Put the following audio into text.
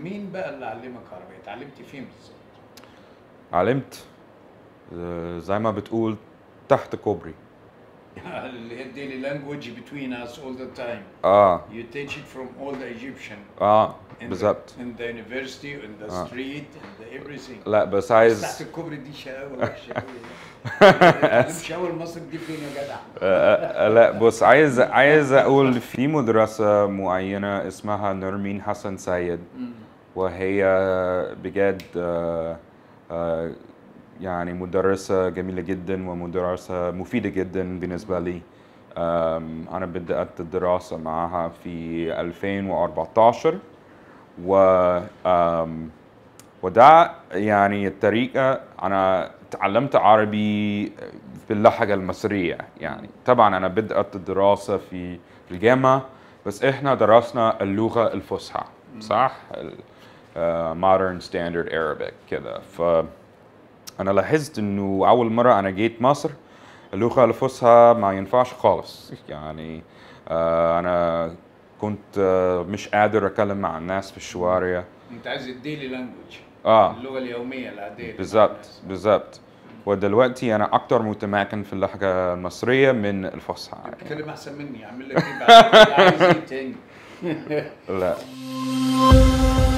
مين بقى اللي علمك عربي؟ اتعلمت فين بالظبط؟ علمت زي ما بتقول تحت كوبري. اللي هي الديلي لانجوج between us all the time. اه You teach it from all the Egyptian بالظبط. in the university, in the street, and the everything. لا بس بس عايز تحت الكوبري دي شقاوة وحشة أوي. اتعلمت شقاوة المصري دي فين يا جدع؟ لا بص، عايز اقول في مدرسة معينة اسمها نرمين حسن سيد، وهي بجد يعني مدرسة جميلة جدا ومدرسة مفيدة جدا بالنسبة لي. أنا بدأت الدراسة معها في 2014 و وده يعني الطريقة. أنا تعلمت عربي باللهجة المصرية، يعني طبعا أنا بدأت الدراسة في الجامعة، بس إحنا درسنا اللغة الفصحى صح؟ modern standard Arabic كده. فأنا لاحظت إنه أول مرة أنا جيت مصر اللغة الفصحى ما ينفعش خالص، يعني أنا كنت مش قادر أتكلم مع الناس في الشوارع. أنت عايز الديلي لانجوج، اللغة اليومية العادية. بالظبط. ودلوقتي أنا أكتر متمكن في اللهجة المصرية من الفصحى. بتتكلم أحسن مني، أعمل لك إيه بعد كده؟ عايز إيه تاني؟ لا